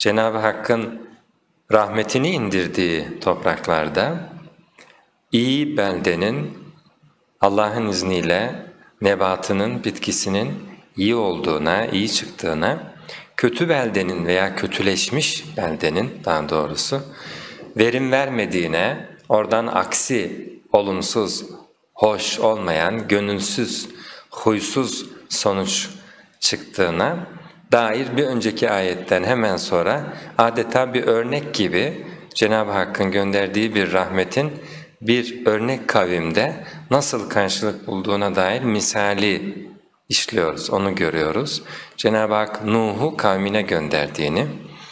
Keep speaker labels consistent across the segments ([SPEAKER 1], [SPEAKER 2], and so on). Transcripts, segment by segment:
[SPEAKER 1] Cenab-ı Hakk'ın rahmetini indirdiği topraklarda iyi beldenin Allah'ın izniyle nebatının, bitkisinin iyi olduğuna, iyi çıktığına, kötü beldenin veya kötüleşmiş beldenin daha doğrusu verim vermediğine, oradan aksi, olumsuz, hoş olmayan, gönülsüz, huysuz sonuç çıktığına dair bir önceki ayetten hemen sonra adeta bir örnek gibi Cenab-ı Hakk'ın gönderdiği bir rahmetin bir örnek kavimde nasıl karşılık bulduğuna dair misali işliyoruz, onu görüyoruz. Cenab-ı Hak Nuh'u kavmine gönderdiğini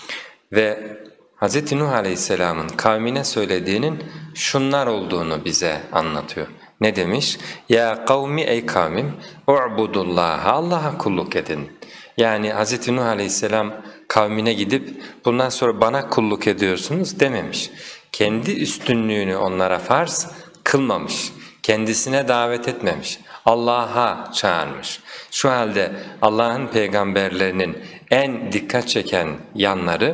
[SPEAKER 1] ve Hz. Nuh Aleyhisselam'ın kavmine söylediğinin şunlar olduğunu bize anlatıyor. Ne demiş? Ya kavmi ey kavmim, u'budullaha, Allah'a kulluk edin. Yani Hz. Nuh Aleyhisselam kavmine gidip bundan sonra bana kulluk ediyorsunuz dememiş. Kendi üstünlüğünü onlara farz kılmamış, kendisine davet etmemiş, Allah'a çağırmış. Şu halde Allah'ın peygamberlerinin en dikkat çeken yanları,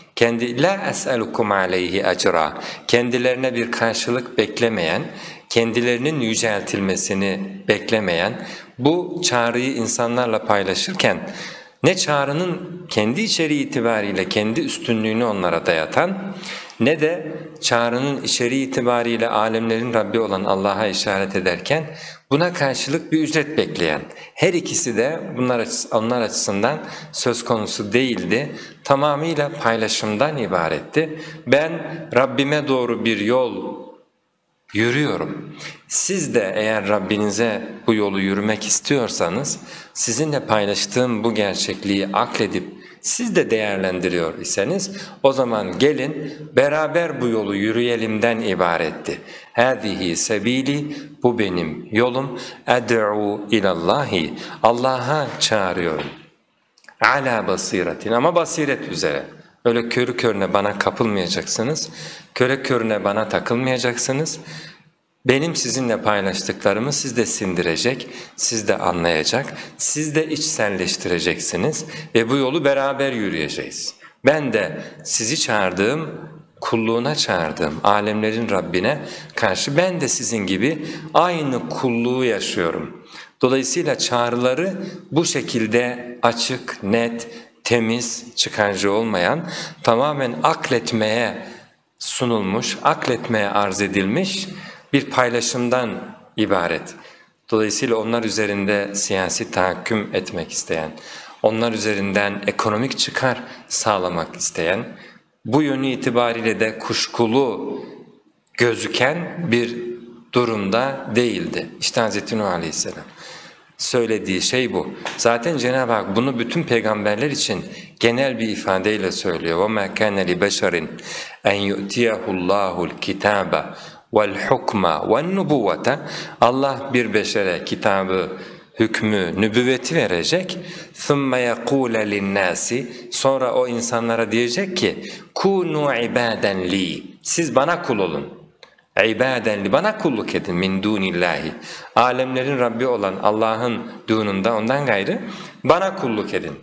[SPEAKER 1] la es'elukum aleyhi ecra, kendilerine bir karşılık beklemeyen, kendilerinin yüceltilmesini beklemeyen bu çağrıyı insanlarla paylaşırken ne çağrının kendi içeriği itibariyle kendi üstünlüğünü onlara dayatan ne de çağrının içeriği itibariyle alemlerin Rabbi olan Allah'a işaret ederken buna karşılık bir ücret bekleyen, her ikisi de onlar açısından söz konusu değildi, tamamıyla paylaşımdan ibaretti. Ben Rabbime doğru bir yol yürüyorum. Siz de eğer Rabbinize bu yolu yürümek istiyorsanız, sizinle paylaştığım bu gerçekliği akledip siz de değerlendiriyor iseniz, o zaman gelin beraber bu yolu yürüyelimden ibaretti. Hâzihi sebîli, bu benim yolum, ed'u ilallahi, Allah'a çağırıyorum. Ala basiretin, ama basiret üzere. Öyle körü körüne bana kapılmayacaksınız, körü körüne bana takılmayacaksınız. Benim sizinle paylaştıklarımı siz de sindirecek, siz de anlayacak, siz de içselleştireceksiniz ve bu yolu beraber yürüyeceğiz. Ben de sizi çağırdığım, kulluğuna çağırdığım alemlerin Rabbine karşı ben de sizin gibi aynı kulluğu yaşıyorum. Dolayısıyla çağrıları bu şekilde açık, net, temiz, çıkarcı olmayan, tamamen akletmeye sunulmuş, akletmeye arz edilmiş bir paylaşımdan ibaret. Dolayısıyla onlar üzerinde siyasi tahakküm etmek isteyen, onlar üzerinden ekonomik çıkar sağlamak isteyen, bu yönü itibariyle de kuşkulu gözüken bir durumda değildi. İşte Hz. Nuh Aleyhisselam söylediği şey bu. Zaten Cenab-ı Hak bunu bütün peygamberler için genel bir ifadeyle söylüyor. وَمَا كَانَ لِبَشَرٍ اَنْ يُؤْتِيَهُ اللّٰهُ الْكِتَابَ وَالْحُكْمَ وَالنُّبُوَّةَ, Allah bir beşere kitabı, hükmü, nübüvveti verecek. ثُمَّ يَقُولَ لِلنَّاسِ, sonra o insanlara diyecek ki كُونُوا عِبَادًا لِي, siz bana kul olun. İbaden li, bana kulluk edin, min dunillahi, alemlerin Rabbi olan Allah'ın dununda, ondan gayrı bana kulluk edin.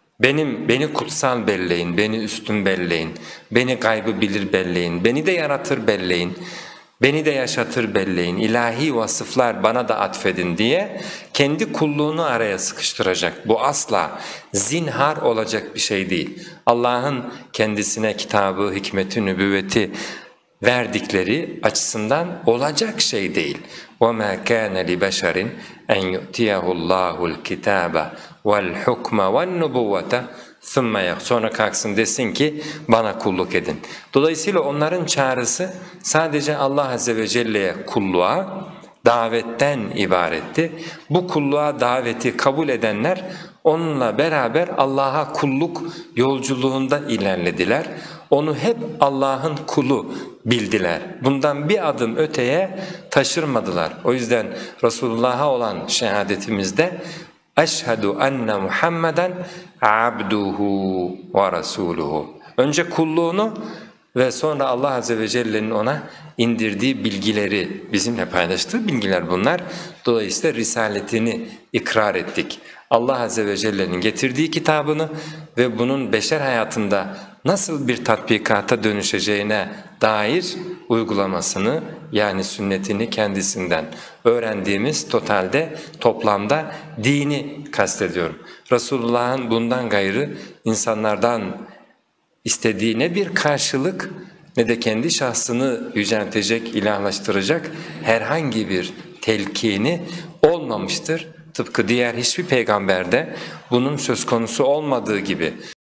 [SPEAKER 1] Beni kutsal belleyin, beni üstün belleyin, beni gaybı bilir belleyin, beni de yaratır belleyin, beni de yaşatır belleyin, ilahi vasıflar bana da atfedin diye kendi kulluğunu araya sıkıştıracak. Bu asla zinhar olacak bir şey değil. Allah'ın kendisine kitabı, hikmeti, nübüvveti verdikleri açısından olacak şey değil. وَمَا كَانَ لِبَشَرٍ اَنْ يُؤْتِيَهُ اللّٰهُ الْكِتَابَ وَالْحُكْمَ وَالنُّبُوَّةَ ثُمَّ, sonra kalksın desin ki bana kulluk edin. Dolayısıyla onların çağrısı sadece Allah Azze ve Celle'ye kulluğa, davetten ibaretti. Bu kulluğa daveti kabul edenler onunla beraber Allah'a kulluk yolculuğunda ilerlediler. Onu hep Allah'ın kulu bildiler. Bundan bir adım öteye taşırmadılar. O yüzden Resulullah'a olan şehadetimizde eşhedü enne Muhammeden abduhu ve rasuluhu. Önce kulluğunu ve sonra Allah Azze ve Celle'nin ona indirdiği bilgileri, bizimle paylaştığı bilgiler bunlar. Dolayısıyla risaletini ikrar ettik. Allah Azze ve Celle'nin getirdiği kitabını ve bunun beşer hayatında nasıl bir tatbikata dönüşeceğine dair uygulamasını, yani sünnetini kendisinden öğrendiğimiz toplamda dini kastediyorum. Resulullah'ın bundan gayrı insanlardan istediği ne bir karşılık ne de kendi şahsını yüceltecek, ilahlaştıracak herhangi bir telkini olmamıştır. Tıpkı diğer hiçbir peygamberde bunun söz konusu olmadığı gibi.